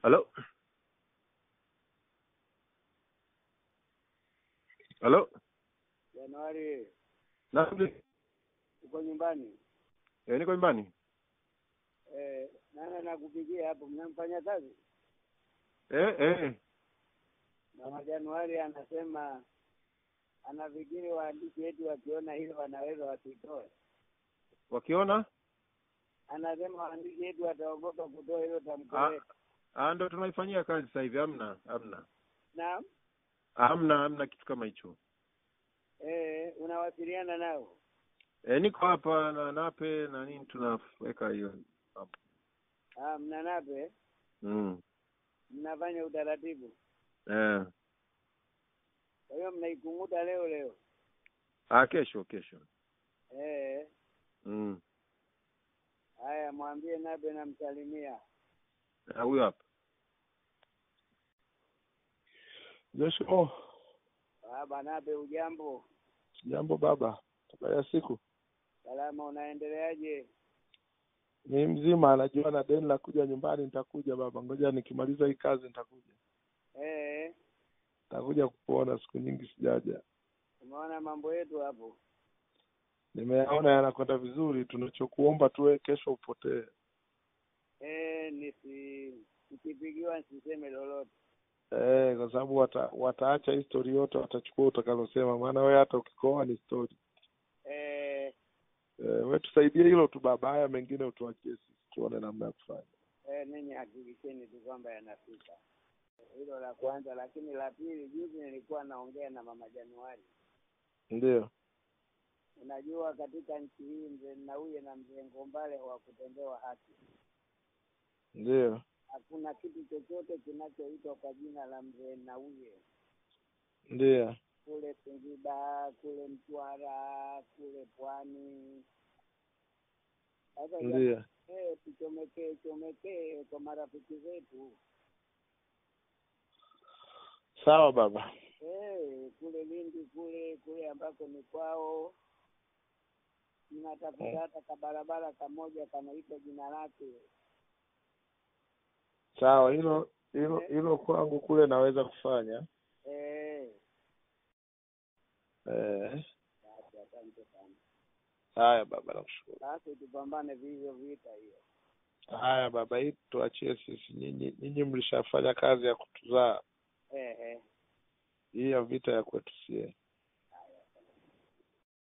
Halo? Halo? Januari, Naam. uko nyumbani? Niko nyumbani. Nani nakupigia hapo, mnamfanya kazi? Mama Januari anasema anafikiri waandishi wetu wakiona hilo wanaweza wasitoe. Wakiona? Anasema waandishi wetu wataogopa kutoa hilo tamko. Ndio tunaifanyia kazi sasa hivi. Hamna. Naam. Hamna kitu kama hicho. Unawasiliana nao? Niko hapa na Nape na nini tunaweka hiyo hapo. Mna Nape? Mnafanya utaratibu? Kwa hiyo mnaikunguta leo? Kesho. Haya, mwambie Nape namsalimia. Huyo hapa. Joshua. Baba Nape, ujambo? Jambo baba. Habari ya siku? Salama, unaendeleaje? Ni mzima, najua na deni la kuja nyumbani nitakuja baba. Ngoja nikimaliza hii kazi nitakuja. Nitakuja kukuona, siku nyingi sijaja. Umeona mambo yetu hapo? Nimeona yanakwenda vizuri, tunachokuomba tuwe kesho upotee. Nikipigiwa nisiseme lolote. Kwa sababu wataacha history yote, watachukua utakalosema, maana wewe hata ukikoa ni story. Wewe tusaidie hilo tu baba, haya mengine utuachie sisi tuone namna ya kufanya. Ninyi hakikisheni tu kwamba yanafika. Hilo la kwanza, lakini la pili, juzi nilikuwa naongea na Mama Januari. Ndio. Unajua katika nchi hii Mzee Nnauye na Mzee Ngombale hawakutendewa haki. Ndio. Hakuna kitu chochote kinachoitwa kwa jina la Mzee Nnauye. Ndio. Kule Singida, kule Mtwara, kule Pwani. Ndio. Tuchomekee kwa marafiki zetu. Sawa baba. Kule Lindi kule ambako ni kwao. Ninatafuta hata kabarabara kamoja kanaitwa jina lake. Sawa, hilo kwangu kule naweza kufanya. Asante sana. Haya baba, nakushukuru. Sasa tupambane vivyo vita hiyo. Haya baba, hii tuachie sisi. Nyinyi mlishafanya kazi ya kutuzaa. Hii ya vita ya kwetu sie.